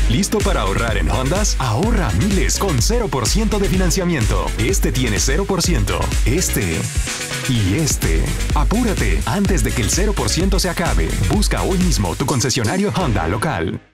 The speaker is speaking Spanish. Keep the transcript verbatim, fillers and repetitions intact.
¿Listo para ahorrar en Hondas? Ahorra miles con cero por ciento de financiamiento. Este tiene cero por ciento. Este y este. Apúrate antes de que el cero por ciento se acabe. Busca hoy mismo tu concesionario Honda local.